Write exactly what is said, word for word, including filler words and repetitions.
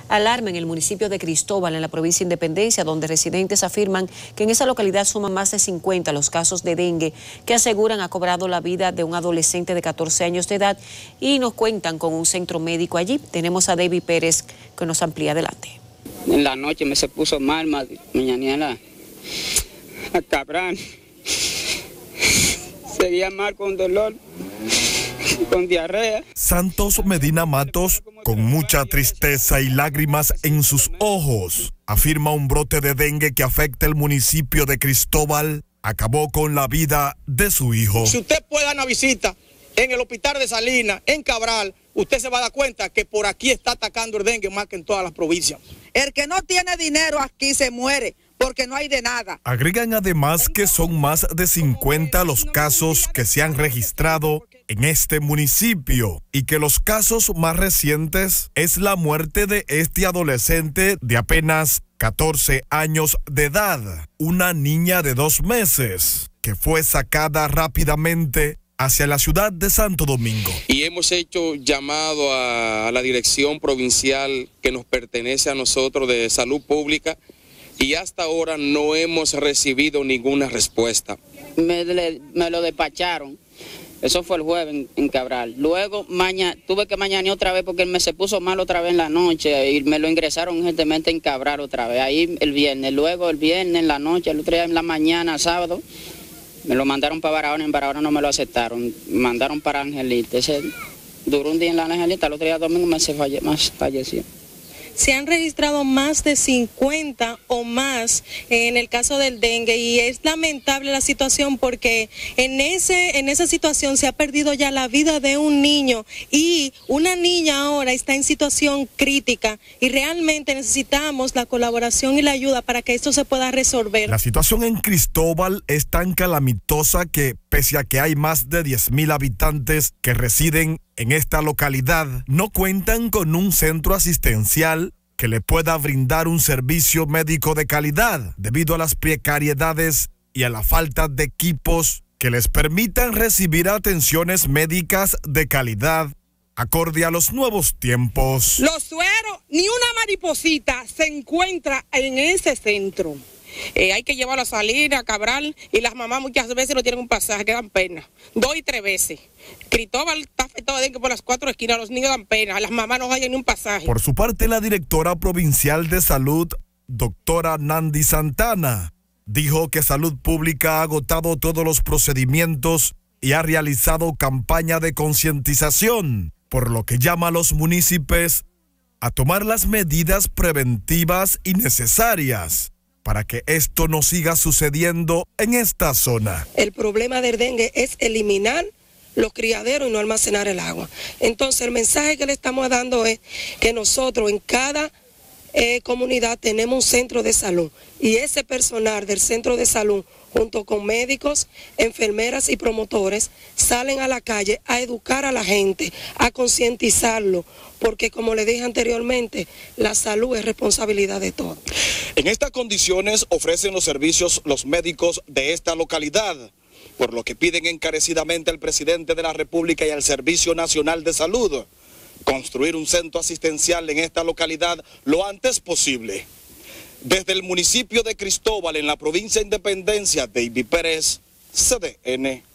alarma en el municipio de Cristóbal, en la provincia de Independencia, donde residentes afirman que en esa localidad suman más de cincuenta los casos de dengue que aseguran ha cobrado la vida de un adolescente de catorce años de edad, y nos cuentan con un centro médico allí. Tenemos a David Pérez que nos amplía. Adelante. En la noche me se puso mal, mañana a Cabral. Seguía mal con dolor, con diarrea. Santos Medina Matos, con mucha tristeza y lágrimas en sus ojos, afirma un brote de dengue que afecta el municipio de Cristóbal acabó con la vida de su hijo. Si usted puede dar una visita en el hospital de Salinas, en Cabral, usted se va a dar cuenta que por aquí está atacando el dengue más que en todas las provincias. El que no tiene dinero aquí se muere, porque no hay de nada. Agregan además que son más de cincuenta los casos que se han registrado en este municipio y que los casos más recientes es la muerte de este adolescente de apenas catorce años de edad, una niña de dos meses, que fue sacada rápidamente hacia la ciudad de Santo Domingo. Y hemos hecho llamado a, a la dirección provincial que nos pertenece a nosotros de salud pública, y hasta ahora no hemos recibido ninguna respuesta. Me, le, me lo despacharon, eso fue el jueves en, en Cabral. Luego mañana, tuve que mañanear otra vez porque él me se puso mal otra vez en la noche y me lo ingresaron urgentemente en Cabral otra vez, ahí el viernes. Luego el viernes en la noche, el otro día en la mañana, sábado, me lo mandaron para Barahona, en Barahona no me lo aceptaron, me mandaron para Angelita. Ese duró un día en la Angelita, el otro día domingo me se falle, más falleció. Se han registrado más de cincuenta o más en el caso del dengue, y es lamentable la situación porque en, ese, en esa situación se ha perdido ya la vida de un niño, y una niña ahora está en situación crítica y realmente necesitamos la colaboración y la ayuda para que esto se pueda resolver. La situación en Cristóbal es tan calamitosa que, pese a que hay más de diez mil habitantes que residen en esta localidad, no cuentan con un centro asistencial que le pueda brindar un servicio médico de calidad, debido a las precariedades y a la falta de equipos que les permitan recibir atenciones médicas de calidad acorde a los nuevos tiempos. Los sueros, ni una mariposita se encuentra en ese centro. Eh, hay que llevarlo a Salinas, a Cabral, y las mamás muchas veces no tienen un pasaje, que dan pena, dos y tres veces. Cristóbal está afectado de dengue por las cuatro esquinas, los niños dan pena, las mamás no hallan ni un pasaje. Por su parte, la directora provincial de salud, doctora Nandi Santana, dijo que Salud Pública ha agotado todos los procedimientos y ha realizado campaña de concientización, por lo que llama a los municipios a tomar las medidas preventivas y necesarias para que esto no siga sucediendo en esta zona. El problema del dengue es eliminar los criaderos y no almacenar el agua. Entonces el mensaje que le estamos dando es que nosotros en cada eh, comunidad tenemos un centro de salud, y ese personal del centro de salud, junto con médicos, enfermeras y promotores, salen a la calle a educar a la gente, a concientizarlo, porque como le dije anteriormente, la salud es responsabilidad de todos. En estas condiciones ofrecen los servicios los médicos de esta localidad, por lo que piden encarecidamente al presidente de la República y al Servicio Nacional de Salud construir un centro asistencial en esta localidad lo antes posible. Desde el municipio de Cristóbal, en la provincia de Independencia, David Pérez, C D N.